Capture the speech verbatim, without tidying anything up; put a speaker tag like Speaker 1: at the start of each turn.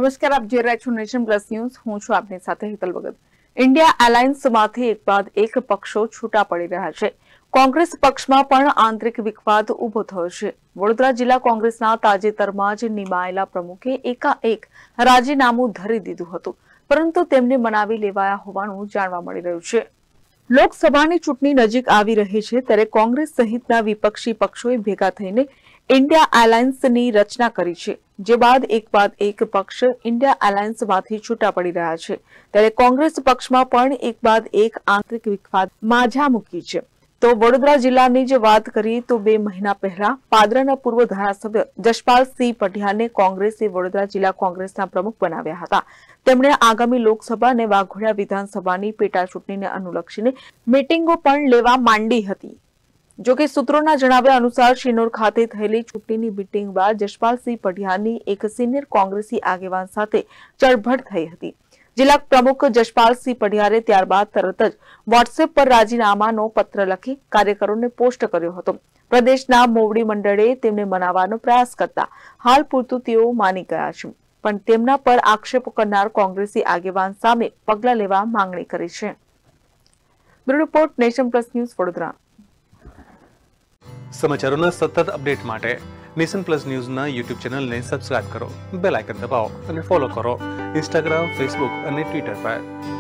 Speaker 1: નમસ્કાર, આપ જોઈ રહ્યા છો નેશન પ્લસ ન્યૂઝ. હું છું આપની સાથે હિતલ ભગત. ઇન્ડિયા એલાયન્સમાંથી એક બાદ એક પક્ષો છૂટા પડી રહ્યા છે. કોંગ્રેસ પક્ષમાં પણ આંતરિક વિવાદ ઉભો થયો છે. વડોદરા જિલ્લા કોંગ્રેસના તાજેતરમાં જ નિમાયેલા પ્રમુખે એકાએક રાજીનામું ધરી દીધું હતું, પરંતુ તેમને મનાવી લેવાયા હોવાનું જાણવા મળી રહ્યું છે. લોકસભાની ચૂંટણી નજીક આવી રહી છે ત્યારે કોંગ્રેસ સહિતના વિપક્ષી પક્ષોએ ભેગા થઈને ઇન્ડિયા એલાયન્સની રચના કરી છે, જે બાદ એક બાદ એક પક્ષ ઇન્ડિયા એલાયન્સમાંથી છૂટા પડી રહ્યા છે. ત્યારે કોંગ્રેસ પક્ષમાં પણ એક બાદ એક આંતરિક વિવાદ માઝા મૂકી છે. તો વડોદરા જિલ્લાની જ વાત કરીએ તો બે મહિના પહેલા પાદરાના પૂર્વ ધારાસભ્ય જશપાલસિંહ પઢિયારને કોંગ્રેસે વડોદરા જિલ્લા કોંગ્રેસના પ્રમુખ બનાવ્યા હતા. તેમણે આગામી લોકસભા અને વાઘોડિયા વિધાનસભાની પેટા ચૂંટણીને અનુલક્ષીને મીટિંગો પણ લેવા માંડી હતી. જોકે સૂત્રોના જણાવ્યા અનુસાર શિનોર ખાતે થયેલી ચૂંટણીની મીટિંગ બાદ જશપાલસિંહ પઢિયારની એક સિનિયર કોંગ્રેસી આગેવાન સાથે ચળભળ થઈ હતી. જિલ્લા પ્રમુખ જશપાલસિંહ પઢિયારે ત્યારબાદ તરત જ વોટ્સએપ પર રાજીનામાનો પત્ર લખી કાર્યકરોને પોસ્ટ કર્યો હતો. પ્રદેશના મોવડી મંડળે તેમને મનાવવાનો પ્રયાસ કરતા હાલ પૂરતું તેઓ માની ગયા છે, પણ તેમના પર આક્ષેપો કરનાર કોંગ્રેસી આગેવાન સામે પગલાં લેવા માંગણી કરી છે. Bureau report, nation plus news, Vadodara.
Speaker 2: સમાચારોના સતત અપડેટ માટે નેશન પ્લસ ન્યૂઝના યુટ્યુબ ચેનલને સબસ્ક્રાઇબ કરો, બેલ આઇકન દબાવો અને ફોલો કરો ઇન્સ્ટાગ્રામ, ફેસબુક અને ટ્વિટર પર.